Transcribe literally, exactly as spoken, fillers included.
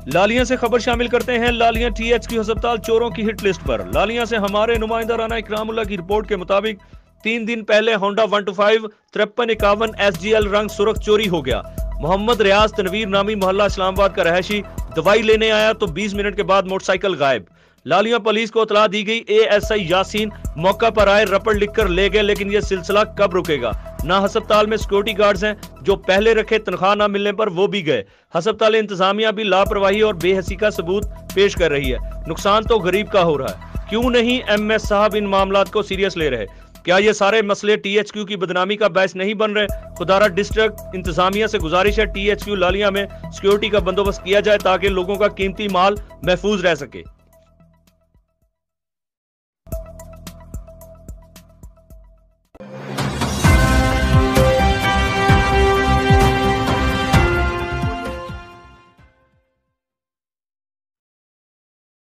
लालिया से खबर शामिल करते हैं। लालिया टीएचक्यू अस्पताल चोरों की हिट लिस्ट पर। लालिया से हमारे नुमाइंदा राना इकरामुल्लाह की रिपोर्ट के मुताबिक तीन दिन पहले होंडा वन टू फाइव तिरपन इक्यावन एस जी एल रंग सुरख चोरी हो गया। मोहम्मद रियाज तनवीर नामी मोहल्ला इस्लामाबाद का रहायशी दवाई लेने आया तो बीस मिनट के बाद मोटरसाइकिल गायब। लालिया पुलिस को इतला दी गई। एएसआई यासीन मौका पर आए, रपट लिखकर ले गए, लेकिन यह सिलसिला कब रुकेगा? ना अस्पताल में सिक्योरिटी गार्ड्स हैं, जो पहले रखे तनख्वाह ना मिलने पर वो भी गए। अस्पताल इंतजामिया भी लापरवाही और बेहसी का सबूत पेश कर रही है। नुकसान तो गरीब का हो रहा है। क्यों नहीं एम एस साहब इन मामलात को सीरियस ले रहे? क्या ये सारे मसले टीएचक्यू की बदनामी का बायस नहीं बन रहे? खुदारा डिस्ट्रिक्ट इंतजामिया से गुजारिश है टीएचक्यू लालिया में सिक्योरिटी का बंदोबस्त किया जाए ताकि लोगों का कीमती माल महफूज रह सके।